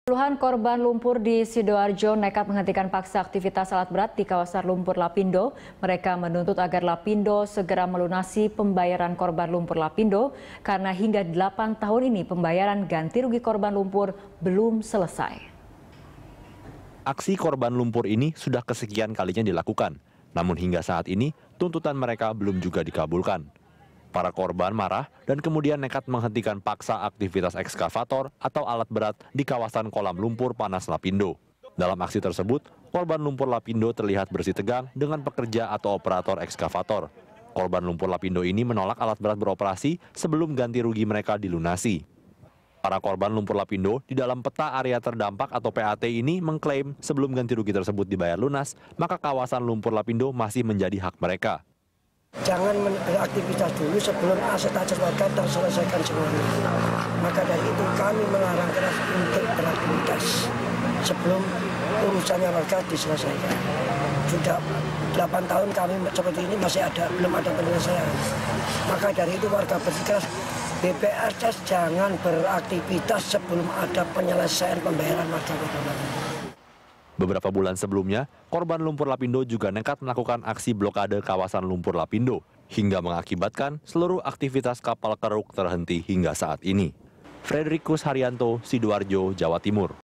Puluhan korban lumpur di Sidoarjo nekat menghentikan paksa aktivitas alat berat di kawasan lumpur Lapindo. Mereka menuntut agar Lapindo segera melunasi pembayaran korban lumpur Lapindo karena hingga 8 tahun ini pembayaran ganti rugi korban lumpur belum selesai. Aksi korban lumpur ini sudah kesekian kalinya dilakukan. Namun hingga saat ini tuntutan mereka belum juga dikabulkan. Para korban marah dan kemudian nekat menghentikan paksa aktivitas ekskavator atau alat berat di kawasan kolam lumpur panas Lapindo. Dalam aksi tersebut, korban lumpur Lapindo terlihat bersih tegang dengan pekerja atau operator ekskavator. Korban lumpur Lapindo ini menolak alat berat beroperasi sebelum ganti rugi mereka dilunasi. Para korban lumpur Lapindo di dalam peta area terdampak atau PAT ini mengklaim sebelum ganti rugi tersebut dibayar lunas, maka kawasan lumpur Lapindo masih menjadi hak mereka. Jangan beraktivitas dulu sebelum aset-aset warga terselesaikan semuanya. Maka dari itu kami melarang keras untuk beraktivitas sebelum urusannya warga diselesaikan. Sudah 8 tahun kami seperti ini belum ada penyelesaian. Maka dari itu warga bersikeras BPSS jangan beraktivitas sebelum ada penyelesaian pembayaran warga. Beberapa bulan sebelumnya, korban lumpur Lapindo juga nekat melakukan aksi blokade kawasan lumpur Lapindo hingga mengakibatkan seluruh aktivitas kapal keruk terhenti hingga saat ini. Frederikus Haryanto, Sidoarjo, Jawa Timur.